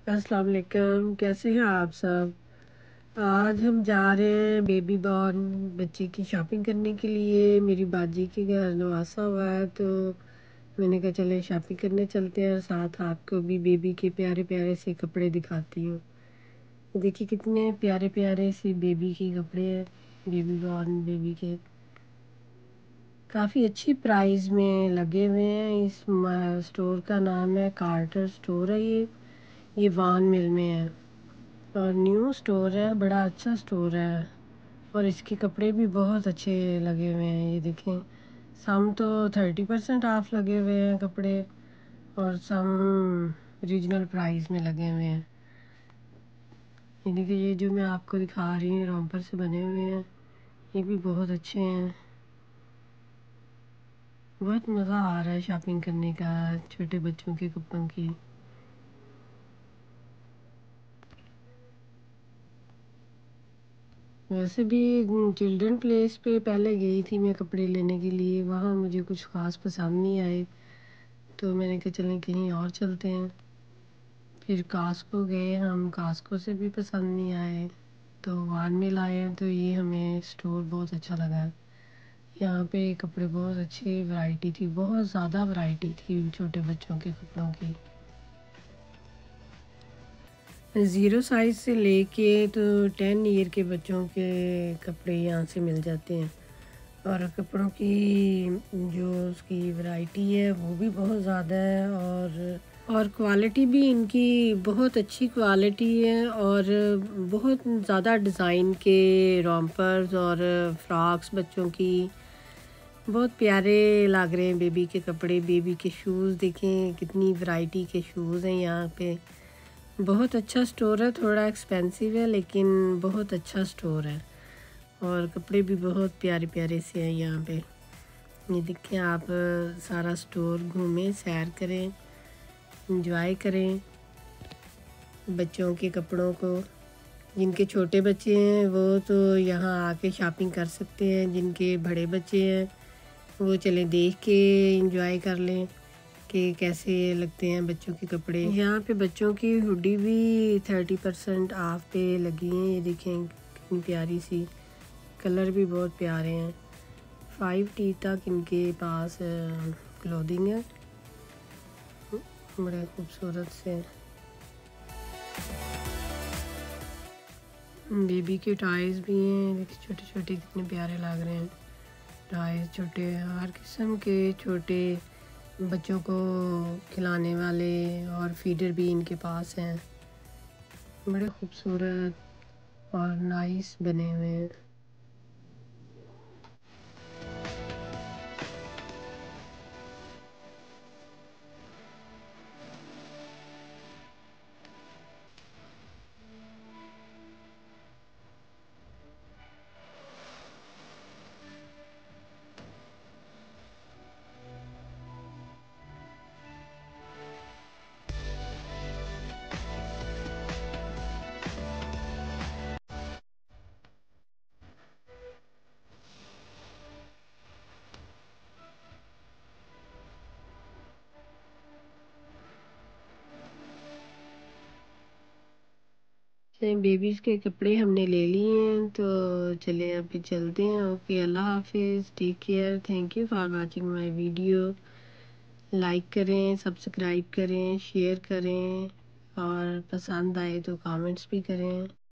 السلام علیکم، کیسے ہیں آپ سب؟ آج ہم جا رہے ہیں بیبی بارن بچے کی شاپنگ کرنے کے لیے۔ میری باجی کے گھر نواسا ہوا ہے تو میں نے کہا چلے شاپنگ کرنے چلتے ہیں، اور ساتھ آپ کو بھی بیبی کے پیارے پیارے سے کپڑے دکھاتی ہوں۔ دیکھیے کتنے پیارے پیارے سے بیبی کے کپڑے ہیں، بیبی بارن بیبی کے کافی اچھی پرائز میں لگے ہوئے ہیں۔ اس اسٹور کا نام ہے کارٹر اسٹور ہے، یہ وان مل میں ہے اور نیو اسٹور ہے، بڑا اچھا اسٹور ہے اور اس کے کپڑے بھی بہت اچھے لگے ہوئے ہیں۔ یہ دیکھیں سم تو 30% آف لگے ہوئے ہیں کپڑے، اور سم ریجنل پرائز میں لگے ہوئے ہیں۔ یہ دیکھیں، یہ جو میں آپ کو دکھا رہی ہوں رومپر سے بنے ہوئے ہیں، یہ بھی بہت اچھے ہیں۔ بہت مزہ آ رہا ہے شاپنگ کرنے کا چھوٹے بچوں کے کپڑوں کی۔ ویسے بھی چلڈرن پلیس پہ پہلے گئی تھی میں کپڑے لینے کے لیے، وہاں مجھے کچھ خاص پسند نہیں آئے تو میں نے کہا چلیں کہیں اور چلتے ہیں۔ پھر کاسکو گئے ہم، کاسکو سے بھی پسند نہیں آئے تو وان میں لائے ہیں، تو یہ ہمیں اسٹور بہت اچھا لگا ہے۔ یہاں پہ کپڑے بہت اچھی ورائٹی تھی، بہت زیادہ ورائٹی تھی چھوٹے بچوں کے کپڑوں کی۔ 0 سائز سے لے کے تو 10 ایئر کے بچوں کے کپڑے یہاں سے مل جاتے ہیں، اور کپڑوں کی جو اس کی ورائٹی ہے وہ بھی بہت زیادہ ہے، اور کوالٹی بھی ان کی بہت اچھی کوالٹی ہے، اور بہت زیادہ ڈیزائن کے رومپرز اور فراکس بچوں کی بہت پیارے لگ رہے ہیں۔ بیبی کے کپڑے، بیبی کے شوز دیکھیں کتنی ورائٹی کے شوز ہیں یہاں پہ۔ بہت اچھا سٹور ہے، تھوڑا ایکسپینسو ہے لیکن بہت اچھا سٹور ہے، اور کپڑے بھی بہت پیارے پیارے سے ہیں یہاں پہ۔ یہ دیکھیں، آپ سارا سٹور گھومیں، سیر کریں، انجوائے کریں بچوں کے کپڑوں کو۔ جن کے چھوٹے بچے ہیں وہ تو یہاں آ کے شاپنگ کر سکتے ہیں، جن کے بڑے بچے ہیں وہ چلیں دیکھ کے انجوائے کر لیں کہ کیسے لگتے ہیں بچوں کے کپڑے۔ یہاں پہ بچوں کی ہوڈی بھی 30% آف پہ لگی ہیں، یہ دیکھیں کتنی پیاری سی، کلر بھی بہت پیارے ہیں۔ 5T تک ان کے پاس کلودنگ ہے، بڑے خوبصورت سے۔ بیبی کے ٹائز بھی ہیں، دیکھیں چھوٹے چھوٹے کتنے پیارے لگ رہے ہیں ٹائز، چھوٹے ہر قسم کے چھوٹے بچوں کو کھلانے والے، اور فیڈر بھی ان کے پاس ہیں، بڑے خوبصورت اور نائس بنے ہوئے ہیں۔ بیبیز کے کپڑے ہم نے لے لیے ہیں تو چلیں ابھی چلتے ہیں۔ اوکے، اللہ حافظ، take care, thank you for watching my video. Like کریں، سبسکرائب کریں، شیئر کریں، اور پسند آئے تو کامنٹس بھی کریں۔